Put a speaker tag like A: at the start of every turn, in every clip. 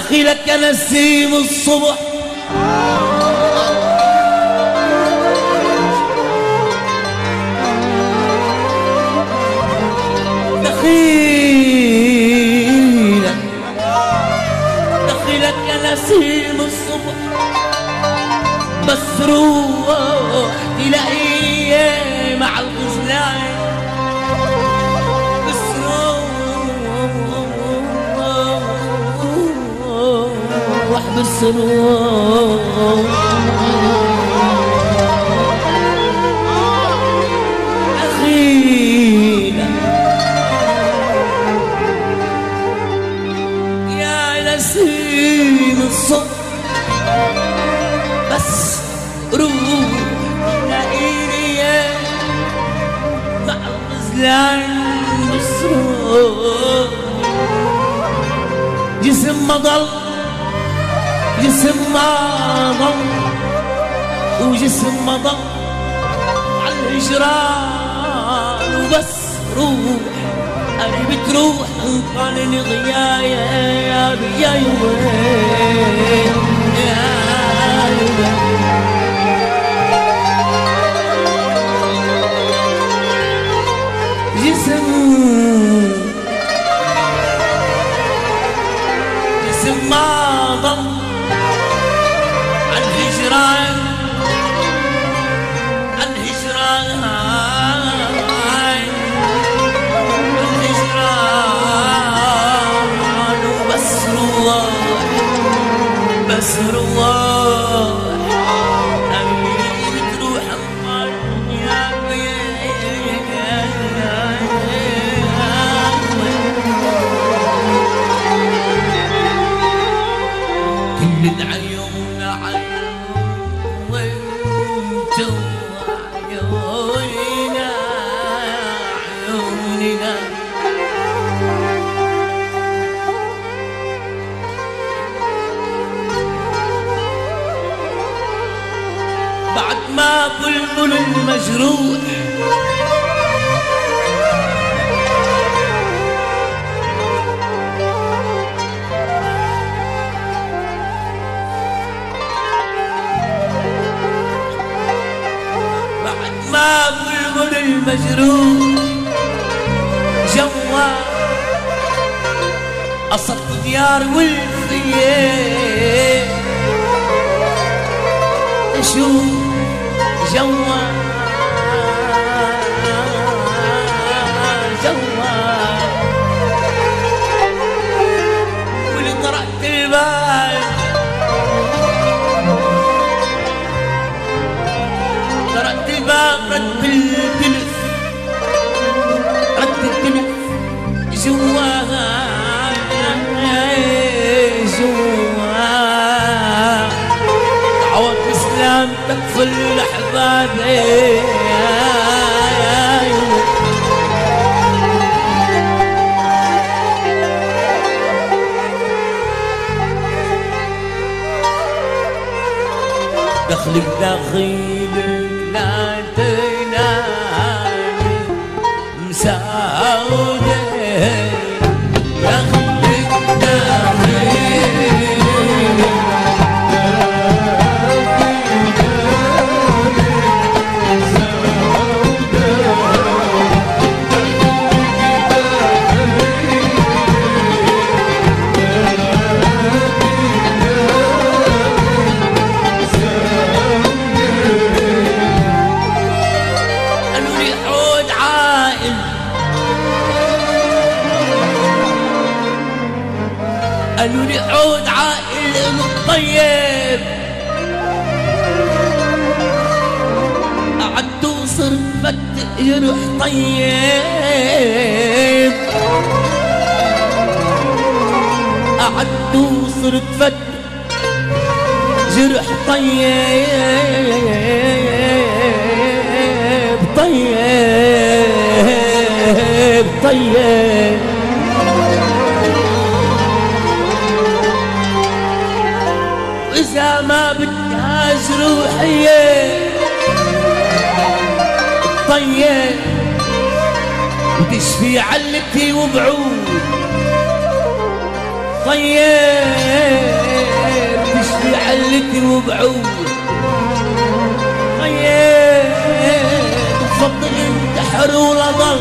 A: دخيلك يا نسيم الصبح دخيلك يا نسيم الصبح بس روح تلاقيه مع الغزلان بس روح بس روح أخينا يا نسيم الصبح بس روح لاقيني مع الغزلان بس روح جسم ما ضل جسم ما ضل وجسم ما ضل على الهجران وبس روح قريب تروح انقلني غيايا يا بيا يوين يا جسم ما ضل الهجران وبس روح بس روح حبيبي تروح يا كل العيون عيون وانتو عيوننا عيوننا بعد ما بلبل المجروح بعد ما بلبل المجروح جوا قصدت ديار والفيل شوف جوا واللي طرقت الباب طرقت الباب رد التلف جوا عوض الإسلام تكفل أحبابي دخلك دخيلك لا تنامي مساودة دخلك دخيلك قالوا لي عود عائل الطيب قعدت وصرت جرح طيب قعدت وصرت فت جرح طيب طيب طيب إذا ما بدهاش روحية طيب وتشفي علتي وبعود طيب حلتي وبعود طيب بفضل انتحر ولا ضل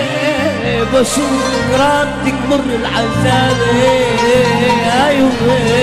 A: طيب اشوف راتك مر العذاب ايوه